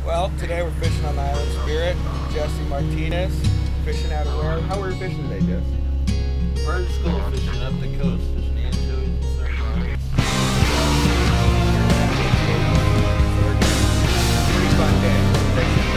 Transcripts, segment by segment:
Well, today we're fishing on the Island Spirit. Jesse Martinez, fishing out of where? How were we fishing today, Jess? Bird school fishing up the coast, fishing anchovies and sardines. Pretty fun day. Fishing.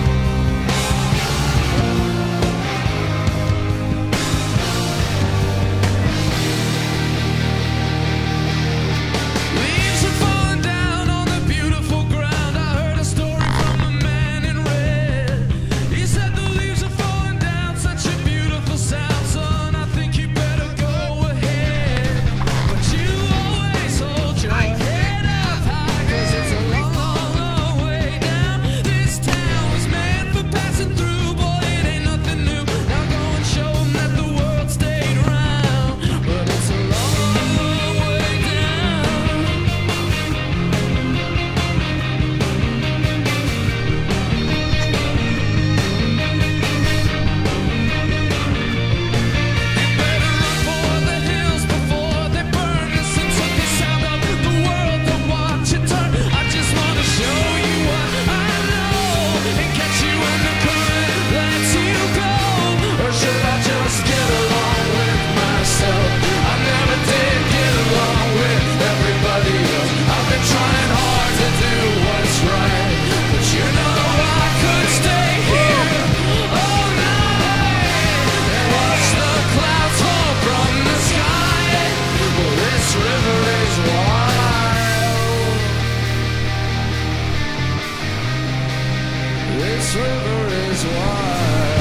This river is wide.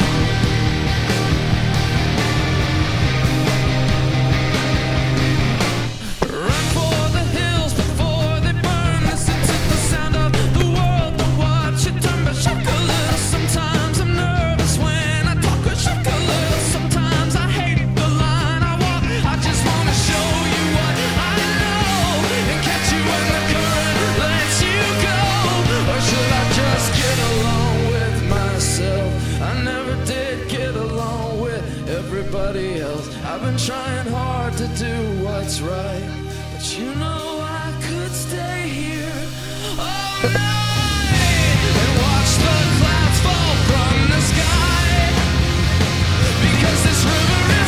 Run for the hills before they burn. Listen to the sound of the world, to watch it turn. But shake a little. Sometimes I'm nervous when I talk. Or shake a little. Sometimes I hate the line I walk. I just wanna show you what I know and catch you when the current lets you go. Or should I just get along with myself? I never did get along with everybody else. I've been trying hard to do what's right, but you know I could stay here all night and watch the clouds fall from the sky, because this river is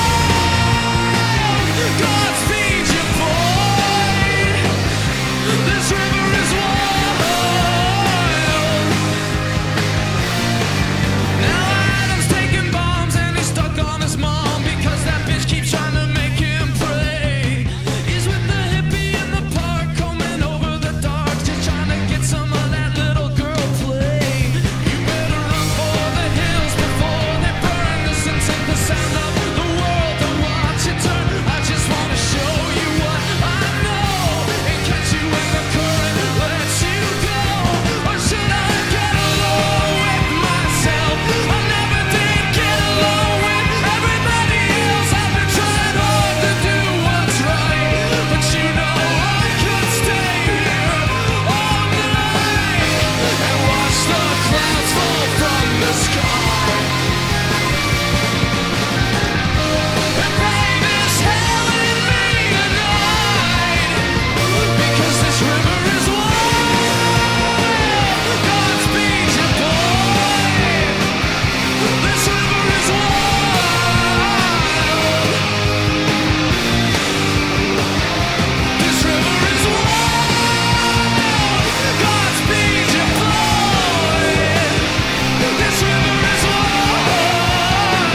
wild. Godspeed you, boy. This river is wild. Now Adam's taking bombs and he's stuck on his mom because that bitch keeps trying to make him pray. He's with the hippie in the park, combing over the dark, just trying to get some of that little girl play. You better run for the hills before they burn. Listen to the sound of the world and watch it turn. I just want to show you what I know and catch you when the current lets you go. Or should I get along with myself? I never did get along with everybody else. I've been trying hard to do what's right, but you know I could stay here all night and watch the clouds fall from the sky and rain is hell in me tonight, because this river is wild. Godspeed you, boy. This river is wild. This river is wild. Godspeed you, boy. This river is wild.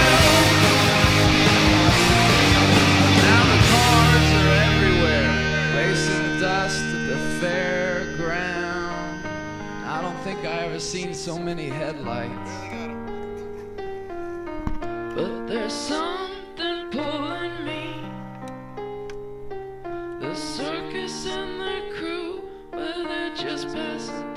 Now the cars are everywhere, racing dust at the fairground. I don't think I ever seen so many headlights. But there's something pulling me. The circus and their crew, well, they're just passing